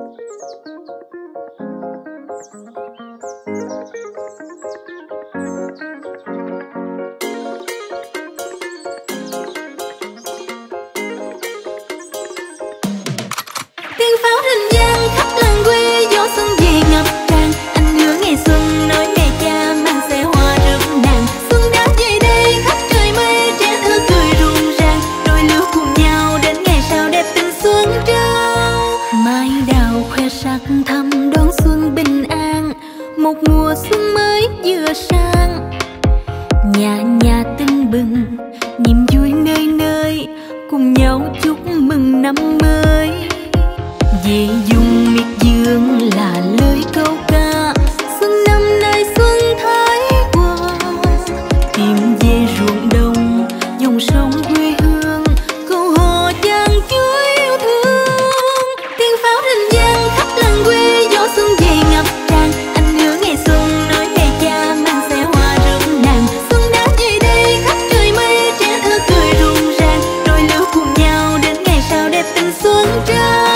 Tiếng pháo rền vang khắp làng quê, gió xuân về ngập tràn. Anh hứa ngày xuân nói mẹ cha mang xe hoa rực nàng. Xuân đã về đây khắp trời mây, trẻ thơ cười rộn ràng. Đôi lứa cùng nhau đến ngày sau đẹp tình xuân trao. Mai đào khoe sắc thắm đón xuân bình an, một mùa xuân mới vừa sang. Nhà nhà tưng bừng niềm vui nơi nơi, cùng nhau chúc mừng năm mới. Về vùng miệt vườn là lời câu ca, xuân năm nay xuân thái qua. Tìm về ruộng đồng dòng sông quê hương, câu hò chan chuối yêu thương. Tiếng pháo rền vang khắp làng quê, gió xuân về ngập tràn. Anh hứa ngày xuân nói mẹ cha mang xe hoa rực nàng. Xuân đã về đây khắp trời mây, trẻ thơ cười rộn ràng. Đôi lứa cùng nhau đến ngày sau đẹp tình xuân trao.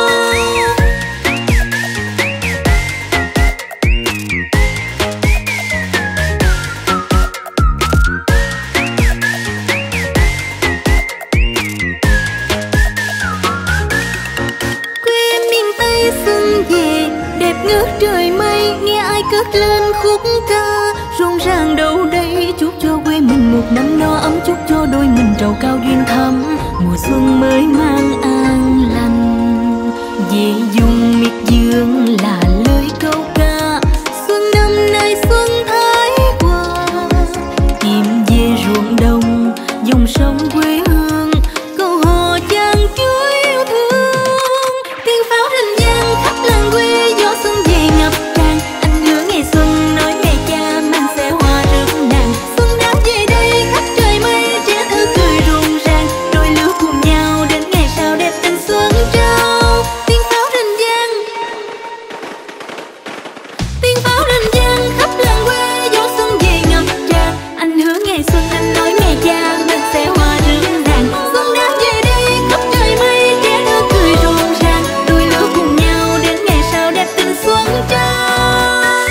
Xuân về đẹp ngước trời mây, nghe ai cất lên khúc ca rộn ràng đâu đây. Chúc cho quê mình một năm no ấm, chúc cho đôi mình trầu cao duyên thắm, mùa xuân mới mang an lành. Về vùng miệt vườn là lời câu ca, xuân năm nay xuân thái qua. Tìm về ruộng đồng dòng sông quê hương, câu hò chan chuối yêu thương. Tiếng pháo rền vang khắp làng quê, gió xuân về ngập tràn. Anh hứa ngày xuân nói mẹ cha mang xe hoa rực nàng. Xuân đã về đây khắp trời mây, trẻ thơ cười rộn ràng. Đôi lứa cùng nhau đến ngày sau đẹp tình xuân trao. Tiếng pháo rền vang, tiếng pháo rền vang khắp làng quê, gió xuân về ngập tràn. Anh hứa ngày xuân anh nói mẹ cha mang xe hoa rực nàng. Xuân đã về đây khắp trời mây, trẻ thơ cười rộn ràng. Đôi lứa cùng nhau đến ngày sau đẹp tình xuân trao.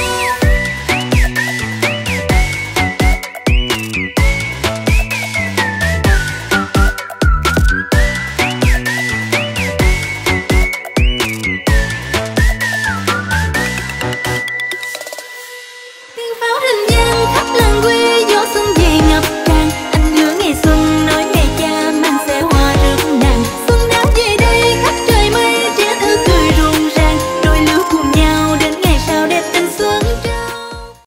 Tiếng pháo rền vang khắp làng quê, gió xuân về ngập tràn. Anh hứa ngày xuân nói mẹ cha mang xe hoa rực nàng. Xuân đã về đây khắp trời mây, trẻ thơ cười rộn ràng. Đôi lứa cùng nhau đến ngày sau đẹp tình xuân